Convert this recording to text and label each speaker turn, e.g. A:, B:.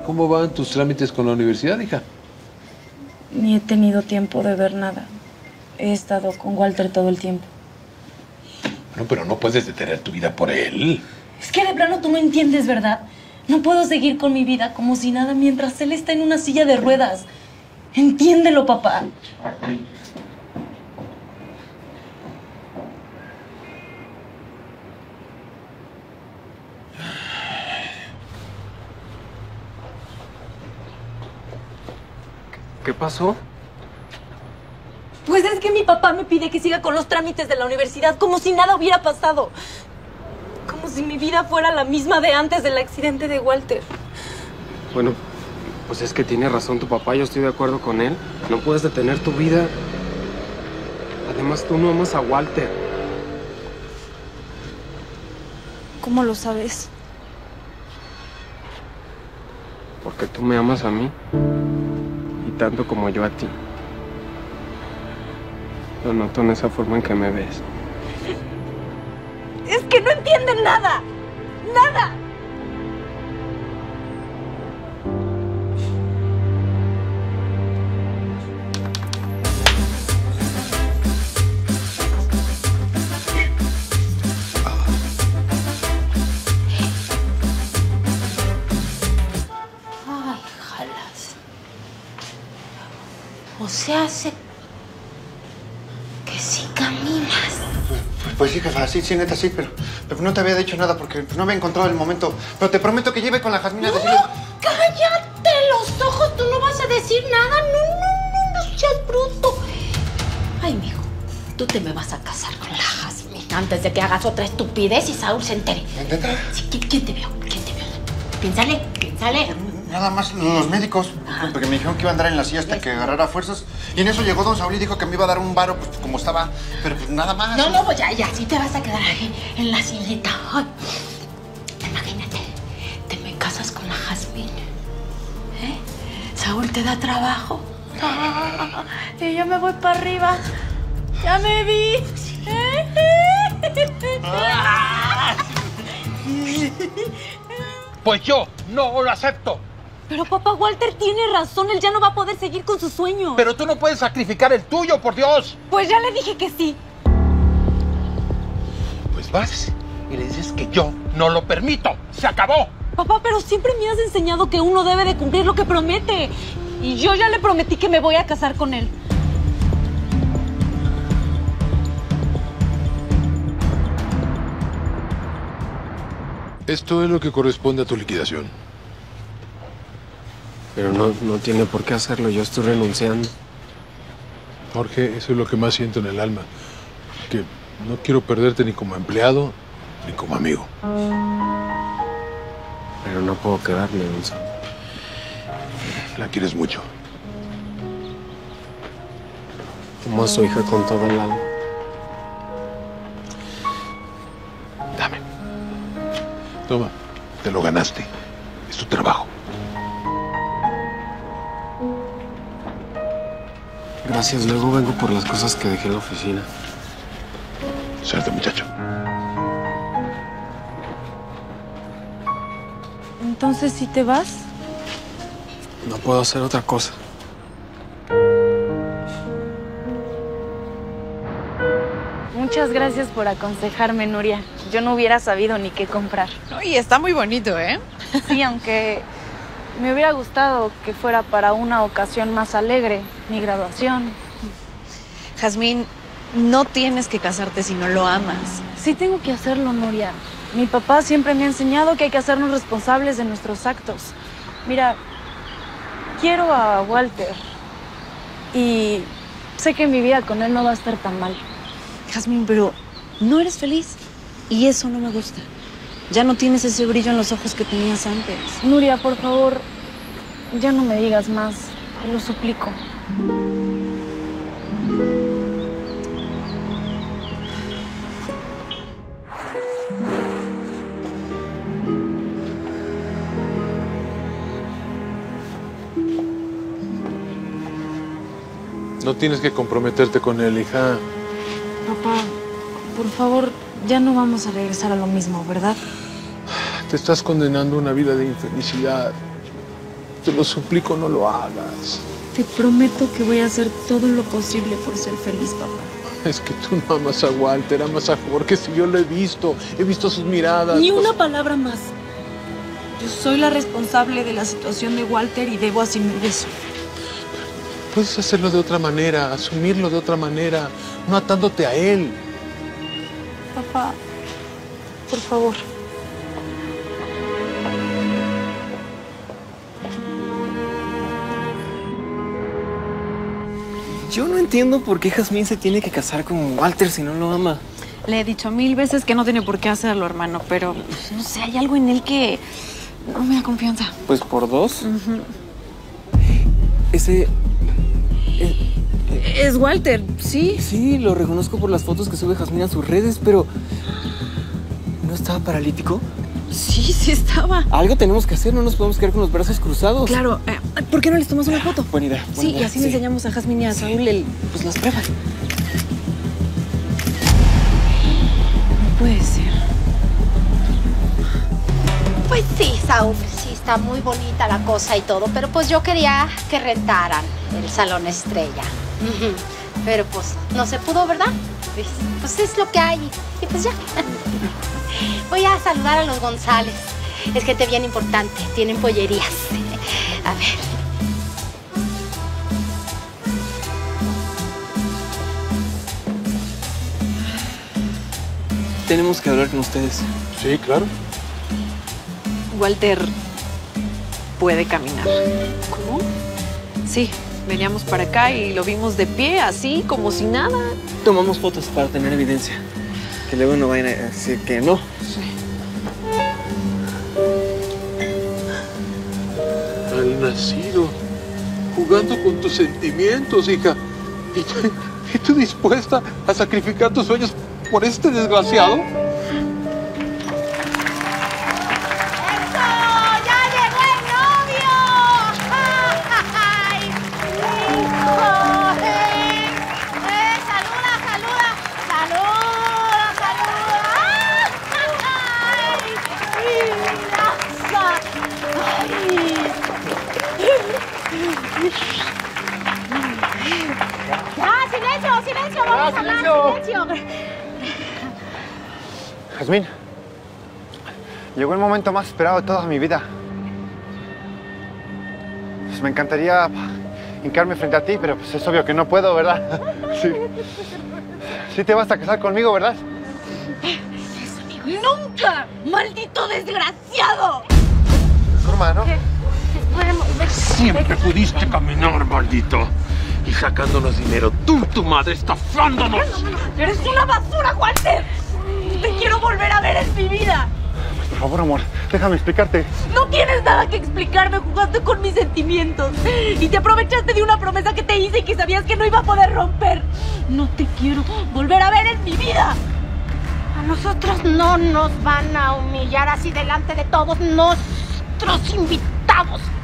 A: ¿Cómo van tus trámites con la universidad, hija?
B: Ni he tenido tiempo de ver nada. He estado con Walter todo el tiempo.
A: Bueno, pero no puedes detener tu vida por él.
B: Es que de plano tú no entiendes, ¿verdad? No puedo seguir con mi vida como si nada mientras él está en una silla de ruedas. Entiéndelo, papá.
C: ¿Qué pasó?
B: Pues es que mi papá me pide que siga con los trámites de la universidad como si nada hubiera pasado. Como si mi vida fuera la misma de antes del accidente de Walter.
C: Bueno, pues es que tiene razón tu papá, yo estoy de acuerdo con él. No puedes detener tu vida. Además, tú no amas a Walter.
B: ¿Cómo lo sabes?
C: Porque tú me amas a mí. Y tanto como yo a ti. Lo noto en esa forma en que me ves.
B: Es que no entienden nada. ¡Nada!
D: Ay, jalas. O sea, que sí caminas.
E: Pues sí, jefa, sí, neta, sí, pero no te había dicho nada porque no había encontrado el momento. Pero te prometo que lleve con la Jazmín a decirle...
D: ¡No! ¡Cállate los ojos! Tú no vas a decir nada. No seas bruto. Ay, mijo, tú te me vas a casar con la Jazmín antes de que hagas otra estupidez y Saúl se entere.
E: ¿Neta?
D: Sí, ¿quién te vio? ¿Quién te vio? Piénsale.
E: Nada más los médicos, porque me dijeron que iba a andar en la silla hasta que agarrara fuerzas. Y en eso llegó don Saúl y dijo que me iba a dar un varo, pues como estaba. Pero pues nada más.
D: No, pues ya, sí te vas a quedar ahí en la sillita. Ay, imagínate, te me casas con la Jazmín. ¿Eh? Saúl te da trabajo.
B: Y yo me voy para arriba. Ya me vi.
A: Pues yo no lo acepto.
B: Pero papá, Walter tiene razón. Él ya no va a poder seguir con sus sueños.
A: Pero tú no puedes sacrificar el tuyo, por Dios.
B: Pues ya le dije que sí.
A: Pues vas y le dices que yo no lo permito. ¡Se acabó!
B: Papá, pero siempre me has enseñado que uno debe de cumplir lo que promete. Y yo ya le prometí que me voy a casar con él.
A: Esto es lo que corresponde a tu liquidación.
C: Pero no tiene por qué hacerlo, yo estoy renunciando.
A: Jorge, eso es lo que más siento en el alma. Que no quiero perderte ni como empleado, ni como amigo.
C: Pero no puedo quedarme, don Saúl.
A: La quieres mucho.
C: Amo a su hija con todo el alma.
A: Dame. Toma, te lo ganaste. Es tu trabajo.
C: Gracias, luego vengo por las cosas que dejé en la oficina.
A: Suerte, muchacho.
B: Entonces, ¿sí te vas?
C: No puedo hacer otra cosa.
B: Muchas gracias por aconsejarme, Nuria. Yo no hubiera sabido ni qué comprar.
F: No, y está muy bonito, ¿eh?
B: Sí, aunque me hubiera gustado que fuera para una ocasión más alegre, mi graduación.
F: Jazmín, no tienes que casarte si no lo amas.
B: Sí tengo que hacerlo, Nuria. Mi papá siempre me ha enseñado que hay que hacernos responsables de nuestros actos. Mira, quiero a Walter y sé que mi vida con él no va a estar tan mal.
F: Jazmín, pero no eres feliz y eso no me gusta. Ya no tienes ese brillo en los ojos que tenías antes.
B: Nuria, por favor, ya no me digas más. Te lo suplico.
A: No tienes que comprometerte con él, hija.
B: Papá, por favor, ya no vamos a regresar a lo mismo, ¿verdad?
A: Te estás condenando a una vida de infelicidad. te lo suplico, no lo hagas.
B: Te prometo que voy a hacer todo lo posible por ser feliz, papá.
A: Es que tú no amas a Walter, amas a Jorge. Si yo lo he visto sus miradas.
B: Ni una palabra más. Yo soy la responsable de la situación de Walter y debo asumir eso.
A: Puedes hacerlo de otra manera, asumirlo de otra manera, no atándote a él.
B: Papá, por favor.
C: Yo no entiendo por qué Jazmín se tiene que casar con Walter si no lo ama.
B: Le he dicho 1000 veces que no tiene por qué hacerlo, hermano, pero pues, no sé, hay algo en él que no me da confianza.
C: Pues por dos. Ese...
B: Es Walter, ¿sí?
C: Sí, lo reconozco por las fotos que sube Jazmín a sus redes, pero... ¿no estaba paralítico?
B: Sí, sí estaba.
C: Algo tenemos que hacer, no nos podemos quedar con los brazos cruzados.
B: Claro, ¿por qué no les tomas una foto?
C: Buena idea.
B: Sí, y así le enseñamos a Jazmín y a Saúl
C: pues las pruebas.
B: No puede ser.
D: Pues sí, Saúl, sí está muy bonita la cosa y todo, pero pues yo quería que rentaran el Salón Estrella. Pero pues no se pudo, ¿verdad? Pues es lo que hay y pues ya. Voy a saludar a los González. Es gente bien importante, tienen pollerías. A ver.
C: Tenemos que hablar con ustedes.
A: Sí, claro.
B: Walter puede caminar.
D: ¿Cómo?
B: Sí, veníamos para acá y lo vimos de pie, así, como si nada.
C: Tomamos fotos para tener evidencia. Que luego no vayan a decir que no.
A: Al nacido, jugando con tus sentimientos, hija. ¿Y tú dispuesta a sacrificar tus sueños por este desgraciado?
D: ¡Eso! ¡Ya llegó el novio! ¡Ay! ¡Hijo! ¡Saluda, saluda! ¡Saluda, saluda! ¡Ay! ¡Ya, silencio, silencio! ¡Vamos a hablar, silencio!
E: Jazmín, llegó el momento más esperado de toda mi vida. Pues me encantaría hincarme frente a ti, pero pues es obvio que no puedo, ¿verdad? Sí. Sí te vas a casar conmigo, ¿verdad?
D: ¡Nunca! ¡Maldito desgraciado!
E: Hermano.
G: Siempre pudiste caminar, maldito. Y sacándonos dinero. Tú, tu madre, estafándonos.
D: ¡Eres una basura, Walter! ¡Te quiero volver a ver en mi vida!
E: Por favor, amor, déjame explicarte.
D: No tienes nada que explicarme, jugaste con mis sentimientos. Y te aprovechaste de una promesa que te hice y que sabías que no iba a poder romper. No te quiero volver a ver en mi vida. A nosotros no nos van a humillar así delante de todos nuestros invitados.